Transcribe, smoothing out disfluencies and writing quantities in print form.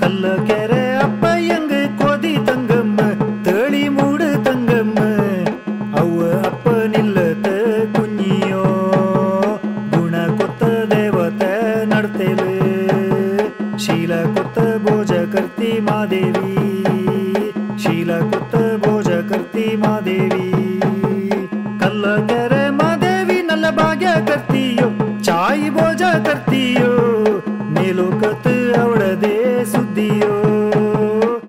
ಕಲ್ಲ ಕೆರೆ ಅಪ್ಪಯ್ಯಂಗ ಕೋದಿ ತಂಗಮ್ಮ ತಳಿ ಮೂಡ ತಂಗಮ್ಮ ಅವ್ವ ಅಪ್ಪನಿಲ್ಲತ ಕುഞ്ഞിಯೋ ಗುಣ ಕೊತ್ತ ದೇವತೆ ನಡ್ತೇಲೆ ಶೀಲ ಕೊತ್ತ ಭೋಜ ಕರ್ತಿ ಮಾದೇವಿ ಶೀಲ ಕೊತ್ತ ಭೋಜ ಕರ್ತಿ ಮಾದೇವಿ ಕಲ್ಲ ಕೆರೆ ಮಾದೇವಿ ನಲ್ಲ ಭಾಗ್ಯ ಕರ್ತಿ